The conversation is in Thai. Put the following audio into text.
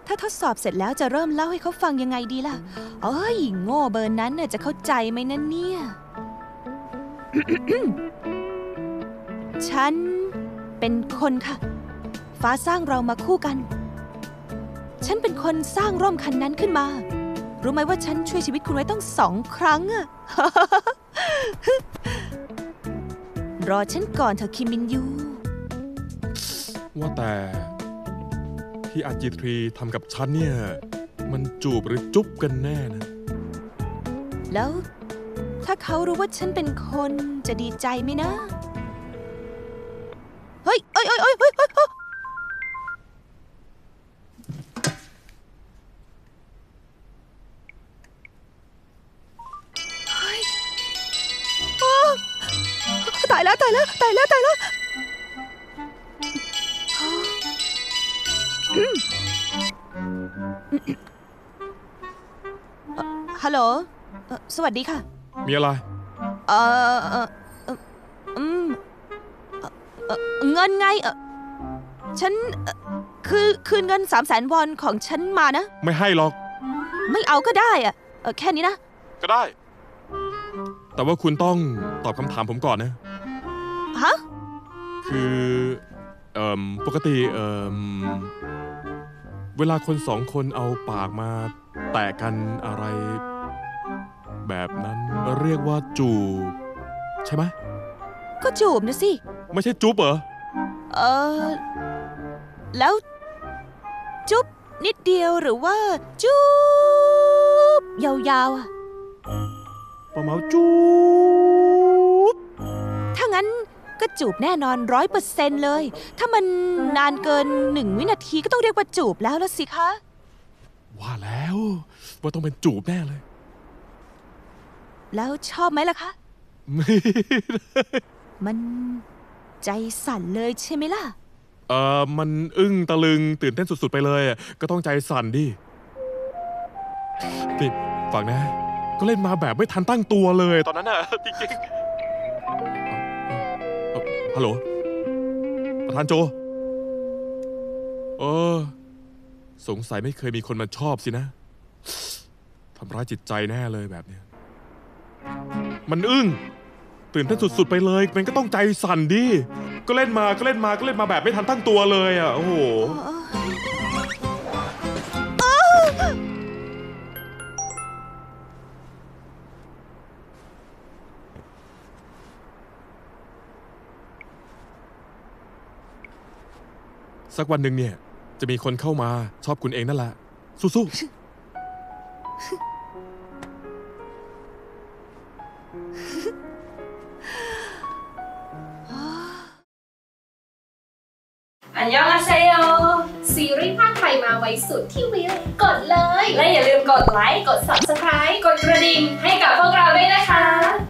ถ้าทดสอบเสร็จแล้วจะเริ่มเล่าให้เขาฟังยังไงดีล่ะเอ้ยโง่เบอร์นั้นน่ะจะเข้าใจไหมนั่นเนี่ย ฉันเป็นคนค่ะฟ้าสร้างเรามาคู่กันฉันเป็นคนสร้างร่มคันนั้นขึ้นมารู้ไหมว่าฉันช่วยชีวิตคุณไว้ต้อง2 ครั้งอะ รอฉันก่อนเถอะคิมมินยูว่าแต่ที่อาจีทรีทำกับฉันเนี่ยมันจูบหรือจุ๊บกันแน่นะแล้วถ้าเขารู้ว่าฉันเป็นคนจะดีใจไหมนะเฮ้ยตายแล้วฮัลโหลสวัสดีค่ะมีอะไรเงินไงฉันคืนเงิน300,000 วอนของฉันมานะไม่ให้หรอกไม่เอาก็ได้แค่นี้นะก็ได้แต่ว่าคุณต้องตอบคำถามผมก่อนนะฮะคือปกติเวลาคน2 คนเอาปากมาแตะกันอะไรแบบนั้นเรียกว่าจูบใช่ไหมก็จูบนะสิไม่ใช่จุ๊บเหรอแล้วจุ๊บนิดเดียวหรือว่าจุ๊บยาวๆประมาณจูบถ้างั้นก็จูบแน่นอน100%เลยถ้ามันนานเกิน1 วินาทีก็ต้องเรียกว่าจูบแล้วล่ะสิคะว่าแล้วว่าต้องเป็นจูบแน่เลยแล้วชอบไหมล่ะคะมันใจสั่นเลยใช่ไหมล่ะมันอึ้งตะลึงตื่นเต้นสุดๆไปเลยก็ต้องใจสั่นดินี่ฟังนะก็เล่นมาแบบไม่ทันตั้งตัวเลยตอนนั้นน่ะจริงๆฮัลโหลประธานโจสงสัยไม่เคยมีคนมาชอบสินะทำร้ายจิตใจแน่เลยแบบเนี้ยมันอึ้งตื่นเต้นสุดๆไปเลยมันก็ต้องใจสั่นดิก็เล่นมาแบบไม่ทันตั้งตัวเลยอ่ะโอ้โหสักวันหนึ่งเนี่ยจะมีคนเข้ามาชอบคุณเองนั่นแหละสู้ๆอันยองอาเซโยซีรีส์ภาคไทยมาไว้สุดที่วิวกดเลยและอย่าลืมกดไลค์กด Subscribe กดกระดิ่งให้กับพวกเราด้วยนะคะ